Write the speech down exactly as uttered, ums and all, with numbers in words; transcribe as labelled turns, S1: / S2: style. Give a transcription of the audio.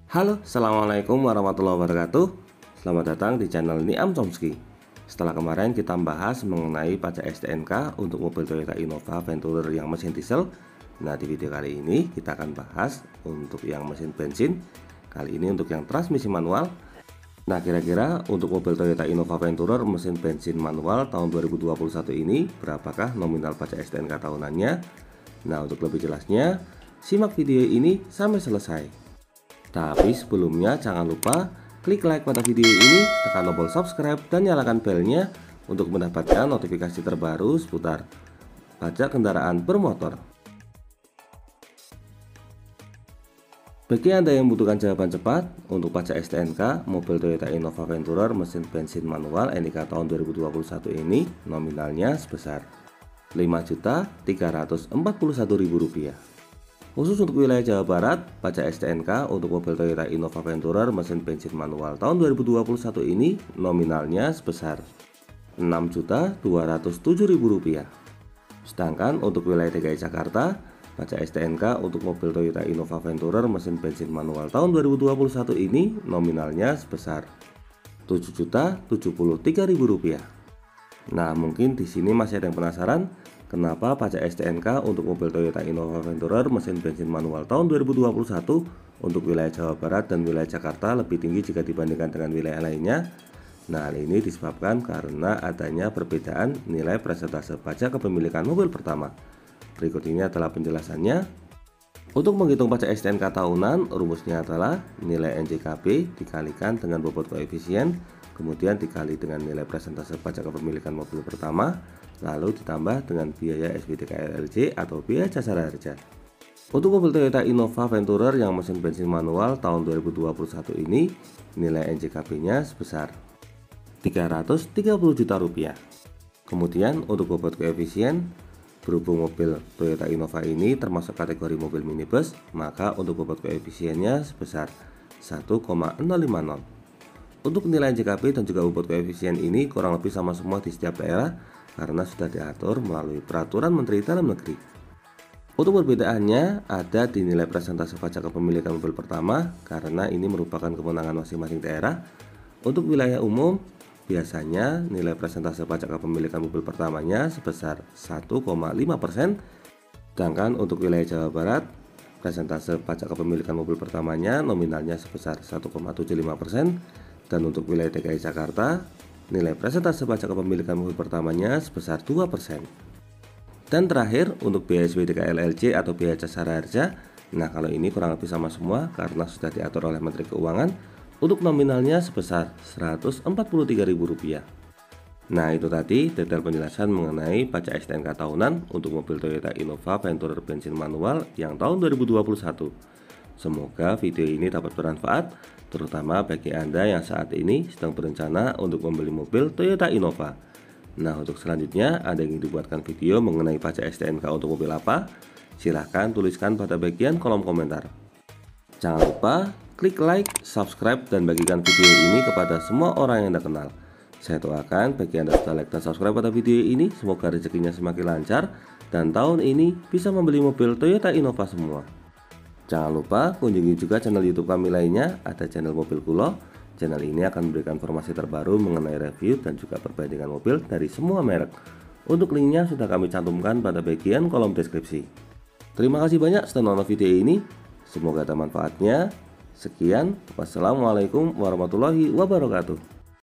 S1: Halo, assalamualaikum warahmatullahi wabarakatuh. Selamat datang di channel Niam Chomsky. Setelah kemarin kita membahas mengenai pajak S T N K untuk mobil Toyota Innova Venturer yang mesin diesel. Nah, di video kali ini kita akan bahas untuk yang mesin bensin. Kali ini untuk yang transmisi manual. Nah, kira-kira untuk mobil Toyota Innova Venturer mesin bensin manual tahun dua ribu dua puluh satu ini berapakah nominal pajak S T N K tahunannya? Nah, untuk lebih jelasnya, simak video ini sampai selesai. Tapi sebelumnya jangan lupa klik like pada video ini, tekan tombol subscribe dan nyalakan belnya untuk mendapatkan notifikasi terbaru seputar pajak kendaraan bermotor. Bagi Anda yang membutuhkan jawaban cepat untuk pajak S T N K mobil Toyota Innova Venturer mesin bensin manual N I K tahun dua ribu dua puluh satu ini nominalnya sebesar lima juta tiga ratus empat puluh satu ribu rupiah. Khusus untuk wilayah Jawa Barat, pajak S T N K untuk mobil Toyota Innova Venturer mesin bensin manual tahun dua ribu dua puluh satu ini nominalnya sebesar enam juta dua ratus tujuh ribu rupiah. Sedangkan untuk wilayah D K I Jakarta, pajak S T N K untuk mobil Toyota Innova Venturer mesin bensin manual tahun dua ribu dua puluh satu ini nominalnya sebesar tujuh juta tujuh puluh tiga ribu rupiah. Nah, mungkin di sini masih ada yang penasaran kenapa pajak S T N K untuk mobil Toyota Innova Venturer mesin bensin manual tahun dua ribu dua puluh satu untuk wilayah Jawa Barat dan wilayah Jakarta lebih tinggi jika dibandingkan dengan wilayah lainnya? Nah, hal ini disebabkan karena adanya perbedaan nilai persentase pajak kepemilikan mobil pertama. Berikut ini adalah penjelasannya. Untuk menghitung pajak S T N K tahunan, rumusnya adalah nilai N J K B dikalikan dengan bobot koefisien, kemudian dikali dengan nilai persentase pajak kepemilikan mobil pertama, lalu ditambah dengan biaya S P D K L L C atau biaya jasara harja. Untuk mobil Toyota Innova Venturer yang mesin bensin manual tahun dua ribu dua puluh satu ini, nilai N J K B-nya sebesar tiga ratus tiga puluh juta rupiah. Kemudian untuk bobot koefisien, berhubung mobil Toyota Innova ini termasuk kategori mobil minibus, maka untuk bobot koefisiennya sebesar satu koma nol lima nol. Untuk nilai N J K B dan juga bobot koefisien ini kurang lebih sama semua di setiap daerah karena sudah diatur melalui peraturan Menteri Dalam Negeri. Untuk perbedaannya ada di nilai persentase pajak kepemilikan mobil pertama karena ini merupakan kewenangan masing-masing daerah. Untuk wilayah umum biasanya nilai persentase pajak kepemilikan mobil pertamanya sebesar satu koma lima persen, sedangkan untuk wilayah Jawa Barat persentase pajak kepemilikan mobil pertamanya nominalnya sebesar satu koma tujuh lima persen, dan untuk wilayah D K I Jakarta nilai persentase pajak kepemilikan mobil pertamanya sebesar dua persen. Dan terakhir untuk biaya S P D K L L C atau biaya jasara harja, nah kalau ini kurang lebih sama semua karena sudah diatur oleh Menteri Keuangan. Untuk nominalnya sebesar seratus empat puluh tiga ribu rupiah. Nah, itu tadi detail penjelasan mengenai pajak S T N K tahunan untuk mobil Toyota Innova Venturer bensin manual yang tahun dua ribu dua puluh satu. Semoga video ini dapat bermanfaat, terutama bagi Anda yang saat ini sedang berencana untuk membeli mobil Toyota Innova. Nah, untuk selanjutnya Anda ingin dibuatkan video mengenai pajak S T N K untuk mobil apa? Silahkan tuliskan pada bagian kolom komentar. Jangan lupa klik like, subscribe, dan bagikan video ini kepada semua orang yang Anda kenal. Saya doakan bagi Anda sudah like dan subscribe pada video ini, semoga rezekinya semakin lancar dan tahun ini bisa membeli mobil Toyota Innova semua. Jangan lupa kunjungi juga channel YouTube kami lainnya, ada channel Mobil Kulo. Channel ini akan memberikan informasi terbaru mengenai review dan juga perbandingan mobil dari semua merek. Untuk linknya sudah kami cantumkan pada bagian kolom deskripsi. Terima kasih banyak sudah nonton video ini, semoga ada manfaatnya. Sekian, wassalamualaikum warahmatullahi wabarakatuh.